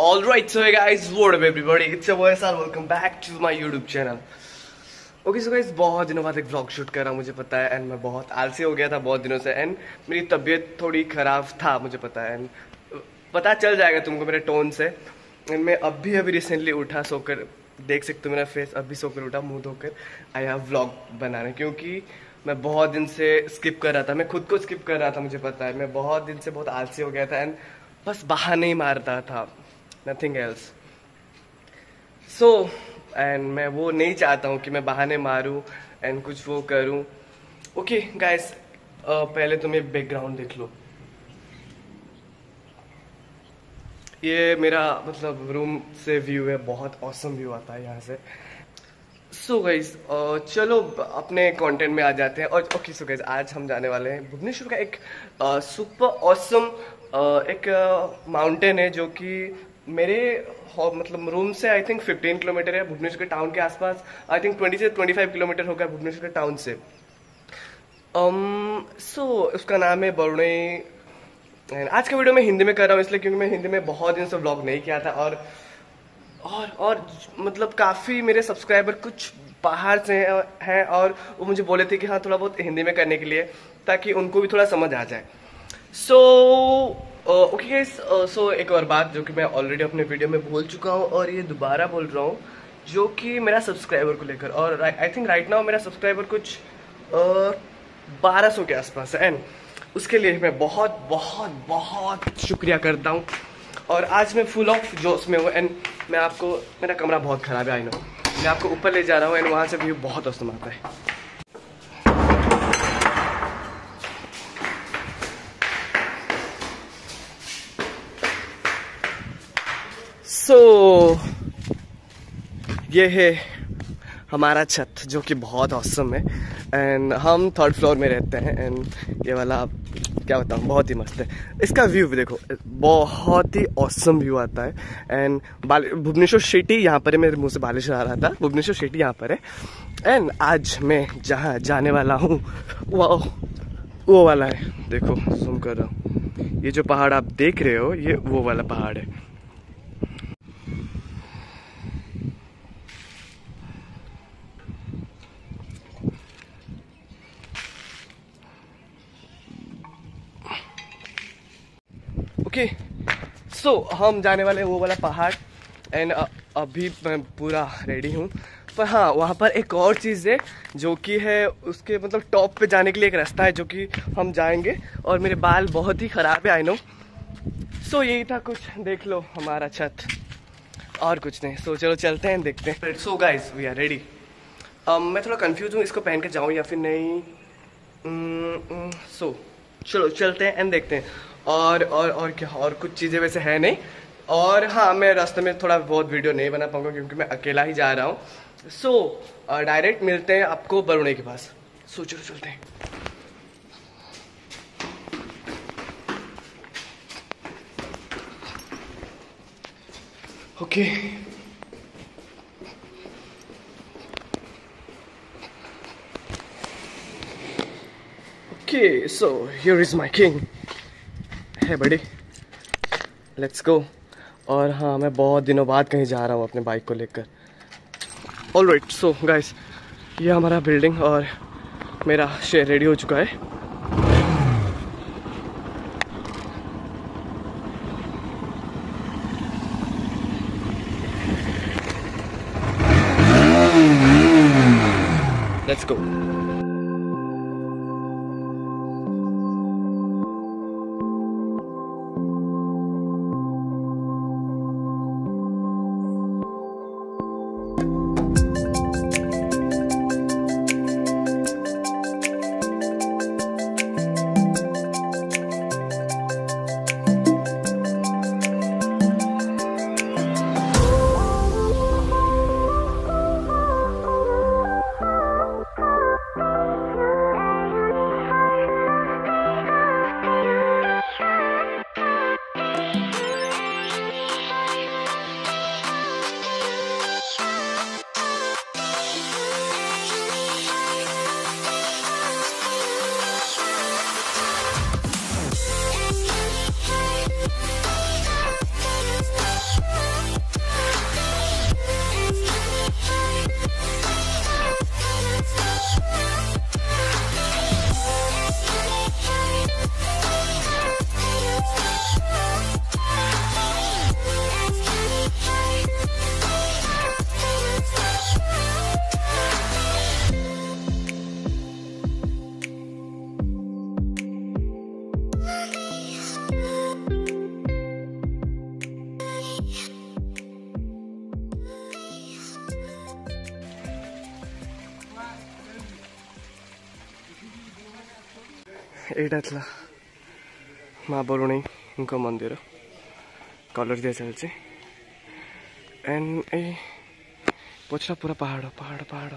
Alright, so hey guys, what up everybody? It's your boy Sar. Welcome back to my YouTube channel. Okay, so guys, बहुत दिनों बाद एक vlog shoot कर रहा हूँ, मुझे पता है, एंड मैं बहुत आलसी हो गया था बहुत दिनों से, एंड मेरी तबीयत थोड़ी ख़राब था, मुझे पता है, एंड पता चल जाएगा तुमको मेरे टोन से। एंड मैं अभी रिसेंटली उठा सोकर, देख सकते हो मेरा फेस, अभी सोकर उठा मुँह धोकर आया व्लॉग बनाने, क्योंकि मैं बहुत दिन से स्किप कर रहा था, मैं खुद को स्किप कर रहा था, मुझे पता है, मैं बहुत दिन से बहुत आलसी हो गया था, एंड बस बहाने ही मारता था, नथिंग एल्स। सो एंड मैं वो नहीं चाहता हूँ कि मैं बहाने मारूँ एंड कुछ वो करूँ। ओके गाइस, पहले तुम ये बैकग्राउंड देख लो, ये मेरा मतलब रूम से व्यू है, बहुत ऑसम व्यू आता है यहाँ से। सो गाइस, चलो अपने कंटेंट में आ जाते हैं। और ओके सो गाइस, आज हम जाने वाले हैं भुवनेश्वर का एक सुपर ऑसम एक माउंटेन है, जो कि मेरे मतलब रूम से आई थिंक 15 किलोमीटर है, भुवनेश्वर के टाउन के आसपास आई थिंक 20 से 25 किलोमीटर होगा भुवनेश्वर के टाउन से। सो उसका नाम है बरुणई। आज का वीडियो मैं हिंदी में कर रहा हूँ इसलिए क्योंकि मैं हिंदी में बहुत दिन से व्लॉग नहीं किया था, और मतलब काफ़ी मेरे सब्सक्राइबर कुछ बाहर से हैं और वो मुझे बोले थे कि हाँ थोड़ा बहुत हिंदी में करने के लिए, ताकि उनको भी थोड़ा समझ आ जाए। सो ओके गाइस, सो एक और बात जो कि मैं ऑलरेडी अपने वीडियो में बोल चुका हूँ और ये दोबारा बोल रहा हूँ, जो कि मेरा सब्सक्राइबर को लेकर, और आई थिंक राइट नाउ मेरा सब्सक्राइबर कुछ 1200 के आसपास है, एंड उसके लिए मैं बहुत बहुत बहुत शुक्रिया करता हूँ। और आज मैं फुल ऑफ जोश में हूँ, एंड मैं आपको, मेरा कमरा बहुत ख़राब है आई नो, मैं आपको ऊपर ले जा रहा हूँ, एंड वहाँ से व्यू बहुत औसम आता है। सो ये है हमारा छत, जो कि बहुत औसम है, एंड हम 3rd फ्लोर में रहते हैं, एंड ये वाला क्या बताऊँ, बहुत ही मस्त है। इसका व्यू भी देखो, बहुत ही औसम व्यू आता है, एंड भुवनेश्वर सिटी यहाँ पर है, मेरे मुंह से बालिश आ रहा था, भुवनेश्वर सिटी यहाँ पर है। एंड आज मैं जहाँ जाने वाला हूँ वो वाला है, देखो जूम कर रहा हूँ, ये जो पहाड़ आप देख रहे हो ये वो वाला पहाड़ है। ओके सो हम जाने वाले हैं वो वाला पहाड़, एंड अभी मैं पूरा रेडी हूँ। पर हाँ, वहाँ पर एक और चीज़ है जो कि है, उसके मतलब टॉप पे जाने के लिए एक रास्ता है जो कि हम जाएंगे, और मेरे बाल बहुत ही ख़राब है आई नो। सो यही था कुछ, देख लो हमारा छत, और कुछ नहीं। सो चलो चलते हैं, देखते हैं। So guys we are ready. मैं थोड़ा कंफ्यूज हूँ, इसको पहन के जाऊँ या फिर नहीं। सो चलो चलते हैं एंड देखते हैं। और क्या, और कुछ चीज़ें वैसे है नहीं, और हाँ मैं रास्ते में थोड़ा बहुत वीडियो नहीं बना पाऊंगा क्योंकि मैं अकेला ही जा रहा हूँ। सो डायरेक्ट मिलते हैं आपको बरुणई के पास। सो चलो चलते हैं। Okay okay, so here is my king है बड़ी, लेट्स गो। और हाँ, मैं बहुत दिनों बाद कहीं जा रहा हूँ अपने बाइक को लेकर। ऑलराइट, सो गाइस, ये हमारा बिल्डिंग और मेरा शेयर रेडी हो चुका है। Let's go. एटा माँ बरुणी मंदिर कलर दिया चलती एंड ए पछा पूरा पहाड़ पहाड़ पहाड़।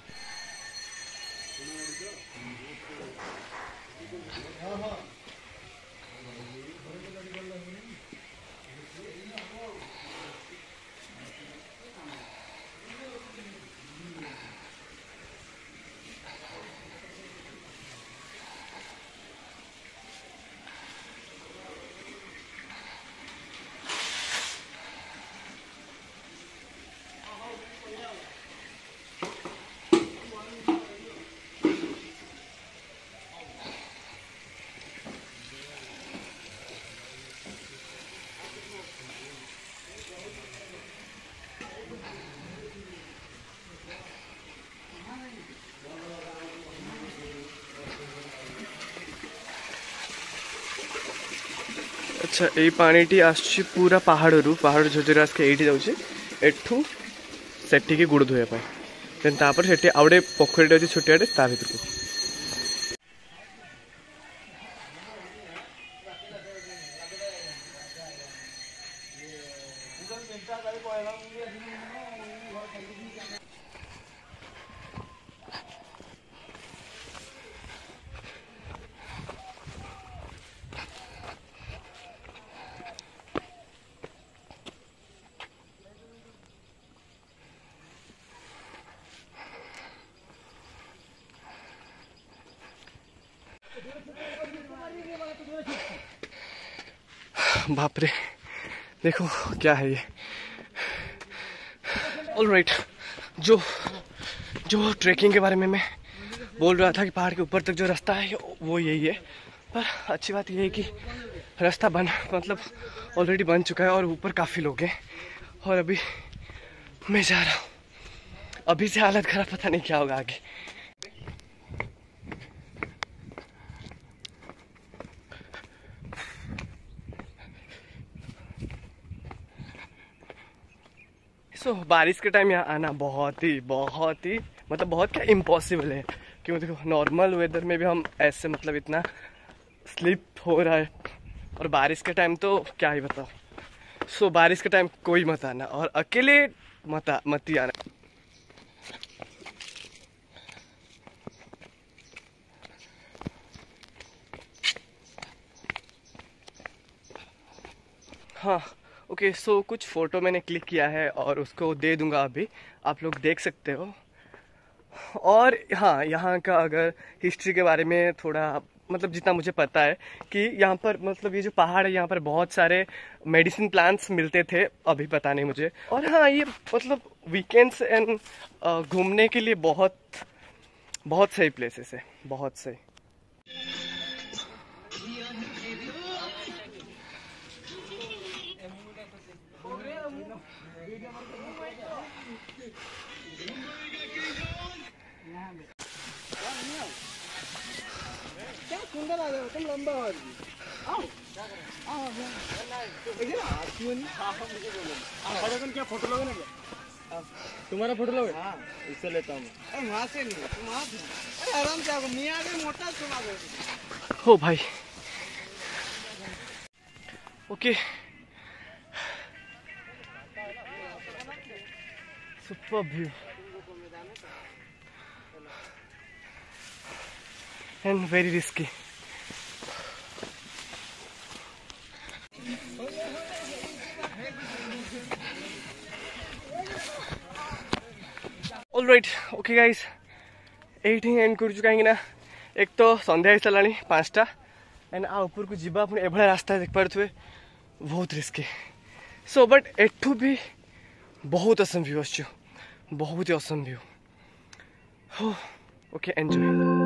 अच्छा यही पानीटी आसुची पूरा पहाड़ पहाड़ झोझर आसके ये जाऊँगी एठू सेठी गुड़ धोया देन तापर सेठी आउटे पोखरी अच्छी छोटियाटे ता भर को बाप रे देखो क्या है ये। ऑलराइट जो ट्रैकिंग के बारे में मैं बोल रहा था कि पहाड़ के ऊपर तक जो रास्ता है वो यही है, पर अच्छी बात ये है कि रास्ता मतलब ऑलरेडी बन चुका है और ऊपर काफ़ी लोग हैं और अभी मैं जा रहा हूँ। अभी से हालत खराब, पता नहीं क्या होगा आगे। बारिश के टाइम यहाँ आना बहुत ही मतलब बहुत क्या इम्पॉसिबल है, क्योंकि देखो नॉर्मल वेदर में भी हम ऐसे मतलब इतना स्लिप हो रहा है और बारिश के टाइम तो क्या ही बताओ। बारिश के टाइम कोई मत आना और अकेले मत ही आना। हाँ ओके कुछ फ़ोटो मैंने क्लिक किया है और उसको दे दूंगा, अभी आप लोग देख सकते हो। और हाँ, यहाँ का अगर हिस्ट्री के बारे में थोड़ा मतलब जितना मुझे पता है कि यहाँ पर मतलब ये जो पहाड़ है यहाँ पर बहुत सारे मेडिसिन प्लांट्स मिलते थे, अभी पता नहीं मुझे। और हाँ ये मतलब वीकेंड्स एंड घूमने के लिए बहुत सही प्लेसेस है, बहुत सही। क्या फोटो लोगे ना? क्या तुम्हारा फोटो लोगे? हाँ इससे लेता हूँ। वहाँ से नहीं, तुम वहाँ से आराम से आओ। मियाँ भी मोटा सुना हो भाई। Okay super view and very risky. Alright okay guys, एठी एंड कर कहीं ना एक तो संध्या ही सारा 5टा एंड आ ऊपर को जीवा पुणी एभला रास्ता देख पारे बहुत रिस्की। बट एठू भी बहुत असम व्यू आस, बहुत ही असम व्यू। हो ओके एंजॉय।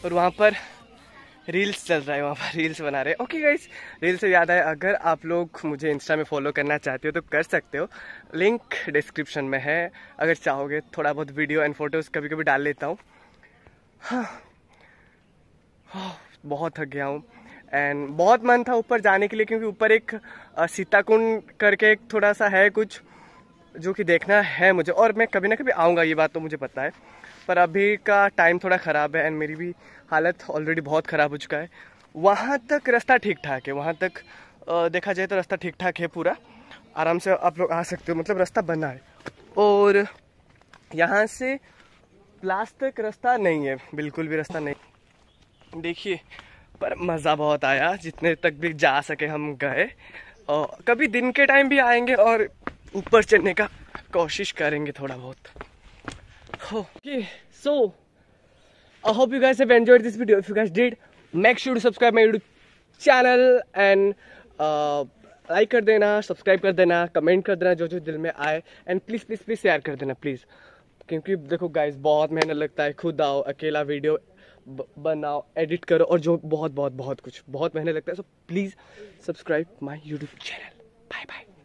और वहाँ पर रील्स चल रहा है, वहाँ पर रील्स बना रहे हैं। ओके गाइस, रील्स से याद है, अगर आप लोग मुझे इंस्टा में फॉलो करना चाहते हो तो कर सकते हो, लिंक डिस्क्रिप्शन में है। अगर चाहोगे थोड़ा बहुत वीडियो एंड फोटोज़ कभी कभी डाल लेता हूँ। हाँ, बहुत थक गया हूँ एंड बहुत मन था ऊपर जाने के लिए, क्योंकि ऊपर एक सीताकुंड करके एक थोड़ा सा है कुछ जो कि देखना है मुझे, और मैं कभी ना कभी आऊँगा, ये बात तो मुझे पता है। पर अभी का टाइम थोड़ा ख़राब है एंड मेरी भी हालत ऑलरेडी बहुत ख़राब हो चुका है। वहाँ तक रास्ता ठीक ठाक है, वहाँ तक देखा जाए तो रास्ता ठीक ठाक है, पूरा आराम से आप लोग आ सकते हो, मतलब रास्ता बना है। और यहाँ से प्लास तक रास्ता नहीं है, बिल्कुल भी रास्ता नहीं। देखिए, पर मज़ा बहुत आया, जितने तक भी जा सके हम गए। और कभी दिन के टाइम भी आएंगे और ऊपर चढ़ने का कोशिश करेंगे थोड़ा बहुत। Okay, so I hope you guys have enjoyed this video. If you guys did, make sure to subscribe my YouTube channel and like कर देना, सब्सक्राइब कर देना, कमेंट कर देना जो जो दिल में आए, and please please please share कर देना प्लीज़, क्योंकि देखो गाइस बहुत मेहनत लगता है, खुद आओ, अकेला वीडियो बनाओ, एडिट करो, और जो बहुत बहुत बहुत कुछ बहुत मेहनत लगता है। So please subscribe my YouTube channel. Bye bye.